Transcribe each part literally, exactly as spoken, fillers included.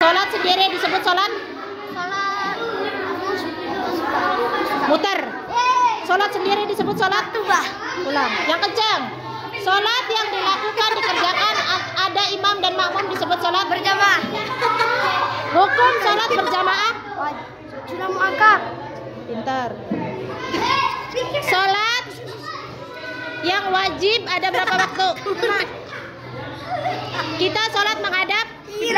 Sholat sendiri disebut sholat? Sholat. Muter. Sholat sendiri disebut sholat? Tubah. Ulang. Yang kencang. Sholat yang dilakukan dikerjakan ada imam dan makmum disebut sholat Berjamaah. Hukum sholat berjamaah? Sudah muakkad. Pintar. Sholat yang wajib ada berapa waktu? Kita sholat menghadap?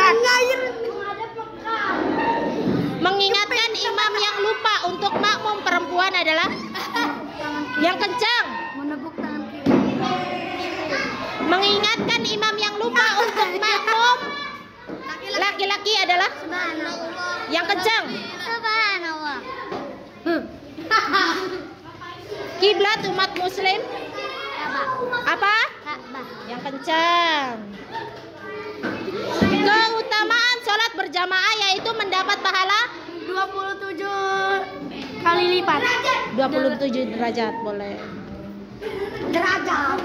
Mengingatkan imam yang lupa untuk makmum perempuan adalah? Yang kencang. Menepuk tangan kiri. Mengingatkan imam yang lupa untuk makmum laki-laki adalah? Subhanallah. Yang kencang. Subhanallah. Kiblat umat muslim apa? Ka'bah. Yang kencang. Keutamaan sholat berjamaah yaitu mendapat pahala dua puluh tujuh kali lipat. dua puluh tujuh derajat boleh. Derajat.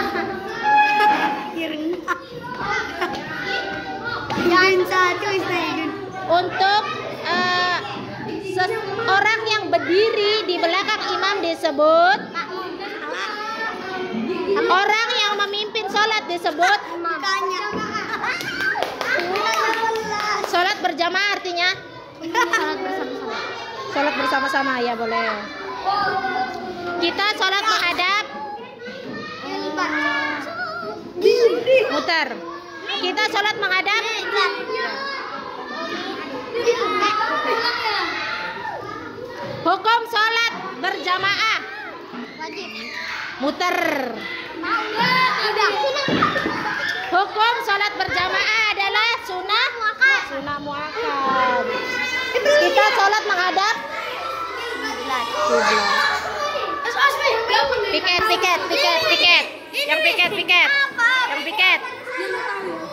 Yang satu istighfar. Untuk uh, orang yang berdiri di belakang imam disebut? Orang yang memimpin sholat disebut? Sholat berjamaah artinya? Sholat bersama-sama. Sholat bersama-sama ya boleh. Kita sholat menghadap? Muter. Kita sholat menghadap? Hukum sholat berjamaah? Wajib. Muter. Tidak. Hukum sholat berjamaah adalah sunnah? Sunnah muakkad. Kita sholat menghadap? Kiblat. Piket, piket, piket, piket. Yang piket, piket. Yang piket.